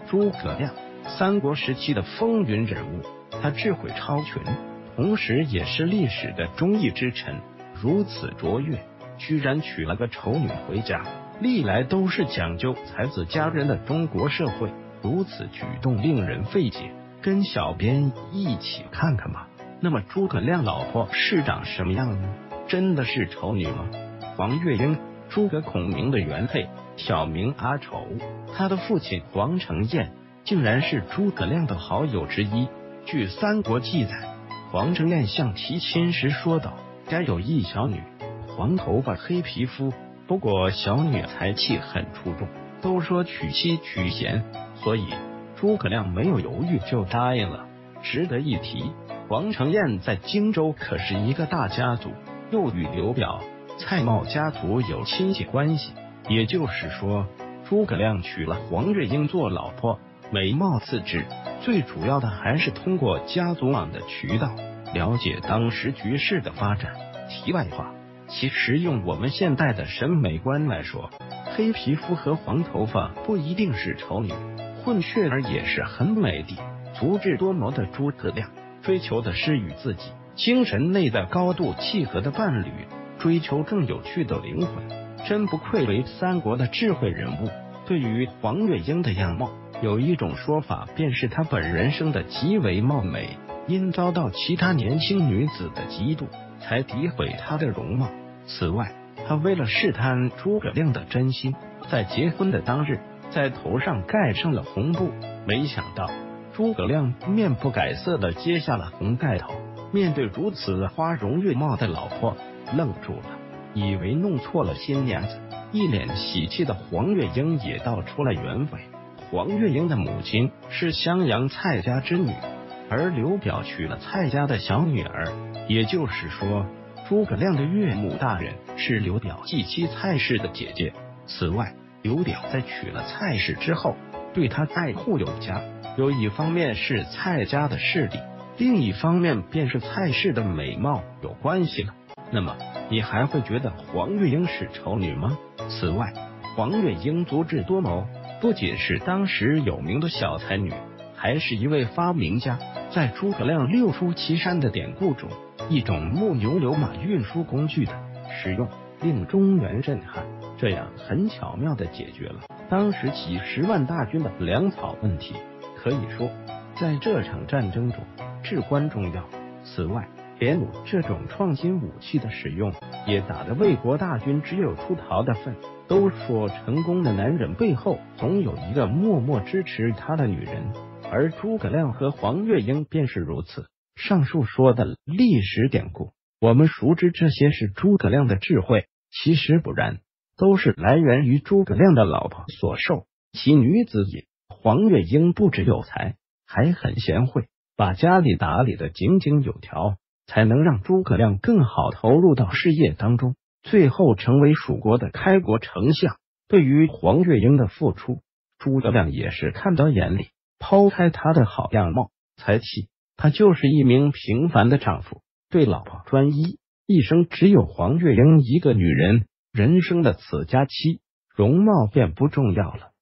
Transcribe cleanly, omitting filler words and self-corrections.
诸葛亮，三国时期的风云人物，他智慧超群，同时也是历史的忠义之臣。如此卓越，居然娶了个丑女回家。历来都是讲究才子佳人的中国社会，如此举动令人费解。跟小编一起看看吧。那么诸葛亮老婆是长什么样呢？真的是丑女吗？黄月英，诸葛孔明的原配，小名阿丑。他的父亲黄承彦竟然是诸葛亮的好友之一。据三国记载，黄承彦向提亲时说道，家有一小女，黄头发黑皮肤，不过小女才气很出众，都说娶妻娶贤，所以诸葛亮没有犹豫就答应了。值得一提，黄承彦在荆州可是一个大家族，又与刘表、蔡瑁家族有亲戚关系，也就是说诸葛亮娶了黄月英做老婆，美貌次之，最主要的还是通过家族网的渠道了解当时局势的发展。题外话，其实用我们现代的审美观来说，黑皮肤和黄头发不一定是丑女，混血儿也是很美的。足智多谋的诸葛亮追求的是与自己精神内在高度契合的伴侣，追求更有趣的灵魂，真不愧为三国的智慧人物。对于黄月英的样貌，有一种说法便是她本人生的极为貌美，因遭到其他年轻女子的嫉妒，才诋毁她的容貌。此外，他为了试探诸葛亮的真心，在结婚的当日在头上盖上了红布，没想到诸葛亮面不改色的揭下了红盖头，面对如此花容月貌的老婆，愣住了，以为弄错了新娘子。一脸喜气的黄月英也道出了原委。黄月英的母亲是襄阳蔡家之女，而刘表娶了蔡家的小女儿，也就是说诸葛亮的岳母大人是刘表继妻蔡氏的姐姐。此外，刘表在娶了蔡氏之后，对他爱护有加，有一方面是蔡家的势力，另一方面便是蔡氏的美貌有关系了。那么你还会觉得黄月英是丑女吗？此外，黄月英足智多谋，不仅是当时有名的小才女，还是一位发明家。在诸葛亮六出祁山的典故中，一种木牛流马运输工具的使用令中原震撼，这样很巧妙地解决了当时几十万大军的粮草问题，可以说在这场战争中至关重要。此外，连弩这种创新武器的使用，也打得魏国大军只有出逃的份。都说成功的男人背后总有一个默默支持他的女人，而诸葛亮和黄月英便是如此。上述说的历史典故，我们熟知这些是诸葛亮的智慧，其实不然，都是来源于诸葛亮的老婆所授，其女子也。黄月英不只有才，还很贤惠，把家里打理得井井有条，才能让诸葛亮更好投入到事业当中，最后成为蜀国的开国丞相。对于黄月英的付出，诸葛亮也是看到眼里，抛开他的好样貌、才气，他就是一名平凡的丈夫，对老婆专一，一生只有黄月英一个女人，人生的此佳期，容貌便不重要了。